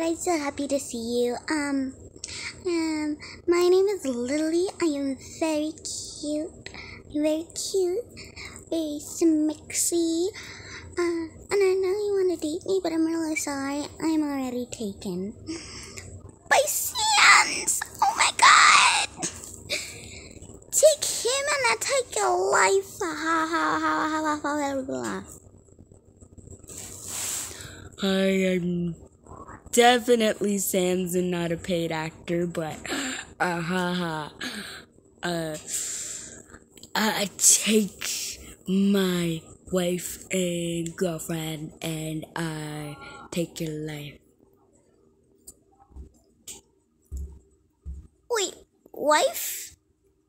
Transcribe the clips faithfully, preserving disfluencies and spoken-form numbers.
I'm so happy to see you. Um, um, my name is Lily. I am very cute. Very cute. Very smixy. Uh, and I know you want to date me, but I'm really sorry. I'm already taken. By Sans! Oh my god! Take him and I take your life. Ha ha ha ha ha ha. I am definitely Sans and not a paid actor, but uh ha ha. Uh, I take my wife and girlfriend and I take your life. Wait, wife?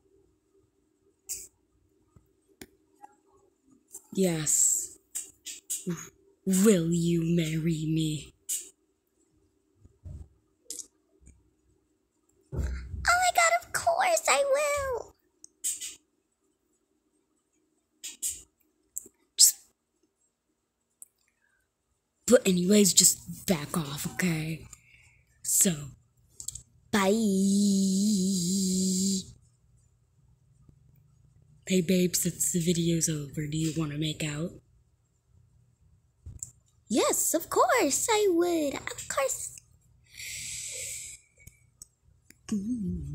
Yes. Will you marry me? Oh my god, of course I will. But anyways, just back off, okay? So, bye. Hey babe, since the video's over, do you want to make out? Yes, of course I would. Of course. Mm.